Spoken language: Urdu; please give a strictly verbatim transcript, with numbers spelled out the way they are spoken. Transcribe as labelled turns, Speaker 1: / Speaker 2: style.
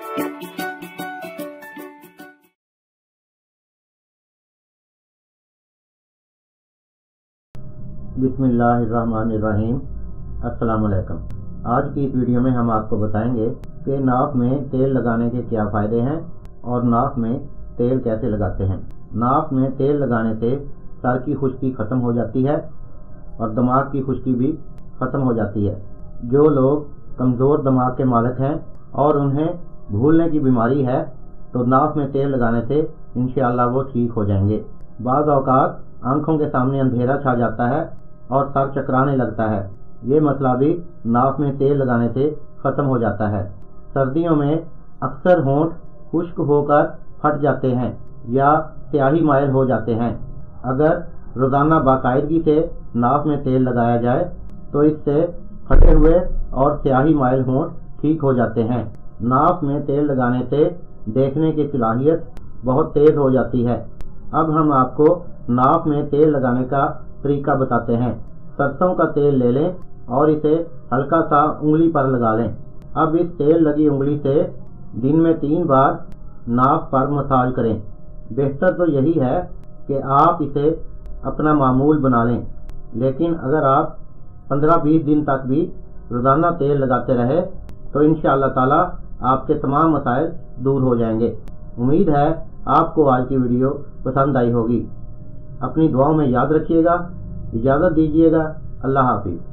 Speaker 1: بسم اللہ الرحمن الرحیم۔ السلام علیکم۔ آج کی اس ویڈیو میں ہم آپ کو بتائیں گے کہ ناف میں تیل لگانے کے کیا فائدے ہیں اور ناف میں تیل کیسے لگاتے ہیں۔ ناف میں تیل لگانے سے سر کی خشکی ختم ہو جاتی ہے اور دماغ کی خشکی بھی ختم ہو جاتی ہے۔ جو لوگ کمزور دماغ کے مالک ہیں اور انہیں بھولنے کی بیماری ہے تو ناف میں تیل لگانے سے انشاءاللہ وہ ٹھیک ہو جائیں گے۔ بعض اوقات آنکھوں کے سامنے اندھیرا چھا جاتا ہے اور سر چکرانے لگتا ہے، یہ مسئلہ بھی ناف میں تیل لگانے سے ختم ہو جاتا ہے۔ سردیوں میں اکثر ہونٹ خشک ہو کر پھٹ جاتے ہیں یا سیاہی مائل ہو جاتے ہیں۔ اگر روزانہ باقاعدگی سے ناف میں تیل لگایا جائے تو اس سے پھٹے ہوئے اور سیاہی مائل ہونٹ ٹھیک ہو جاتے ہیں۔ ناف میں تیل لگانے سے دیکھنے کی صلاحیت بہت تیز ہو جاتی ہے۔ اب ہم آپ کو ناف میں تیل لگانے کا طریقہ بتاتے ہیں۔ سرسوں کا تیل لے لیں اور اسے ہلکا سا انگلی پر لگا لیں۔ اب اس تیل لگی انگلی سے دن میں تین بار ناف پر مساج کریں۔ بہتر تو یہی ہے کہ آپ اسے اپنا معمول بنا لیں، لیکن اگر آپ پندرہ بیس دن تک بھی روزانہ تیل لگاتے رہے تو انشاءاللہ تعالی آپ کے تمام مسائل دور ہو جائیں گے۔ امید ہے آپ کو آج کی ویڈیو پسند آئی ہوگی۔ اپنی دعاؤں میں یاد رکھیے گا۔ اجازت دیجیے گا۔ اللہ حافظ۔